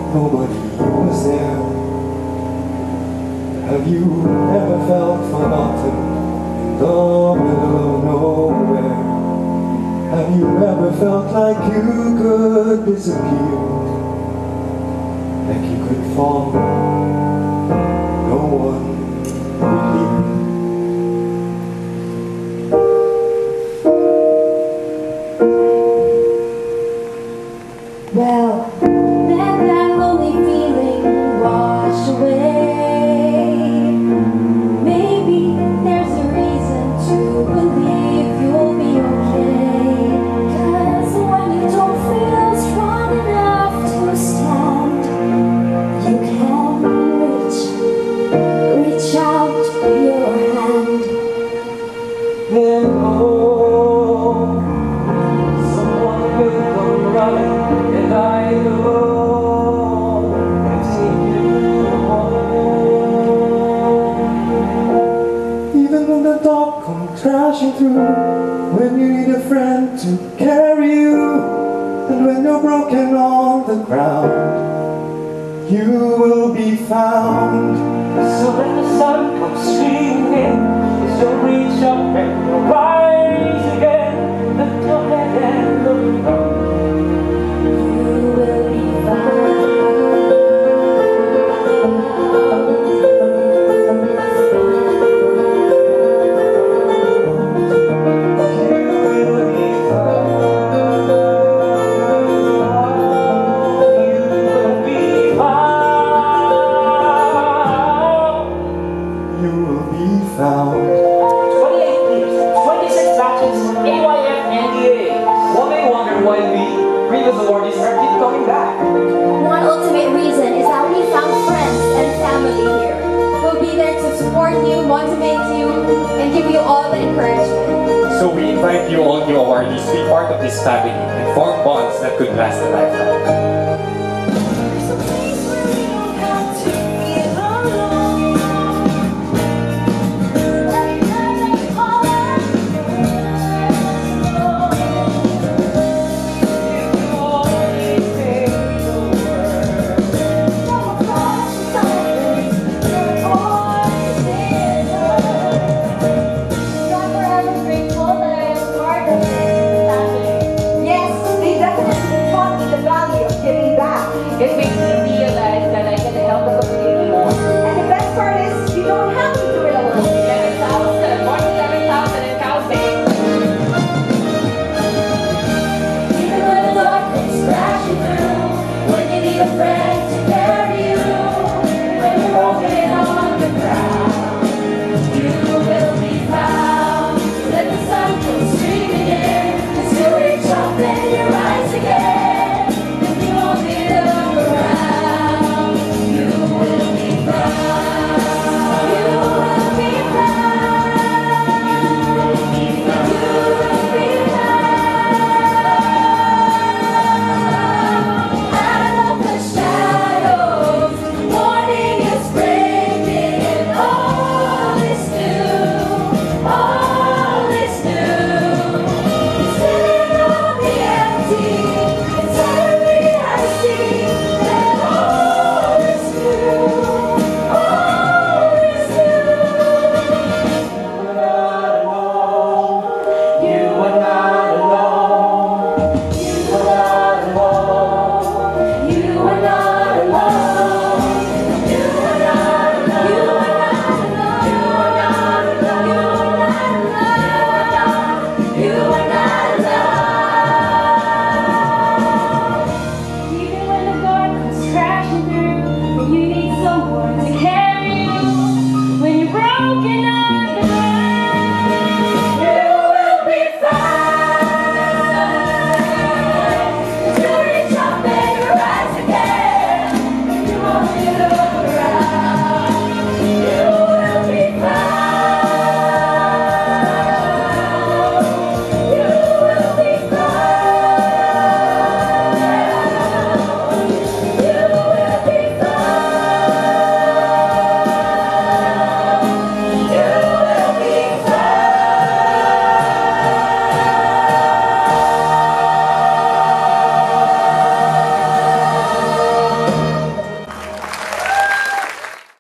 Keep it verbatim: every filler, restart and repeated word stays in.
nobody was there. Have you ever felt forgotten in the middle of nowhere? Have you ever felt like you could disappear, like you could fall, no one would hear? Well, let that lonely feeling wash away. Maybe there's a reason to believe you'll be okay. 'Cause when you don't feel strong enough to stand, you can reach, reach out your hand. Then oh, someone will come running. And I know I've seen you home. Even when the dark comes crashing through, when you need a friend to carry you, and when you're broken on the ground, you will be found. So let the sun come streaming in, as you reach up and you'll rise again. Lift your head and look up. twenty-eight years, twenty-six batches, A Y F and D A. One may wonder why we, previous awardees, are keep coming back. One ultimate reason is that we found friends and family here who'll be there to support you, motivate you, and give you all the encouragement. So we invite you all new awardees to be part of this family and form bonds that could last a lifetime.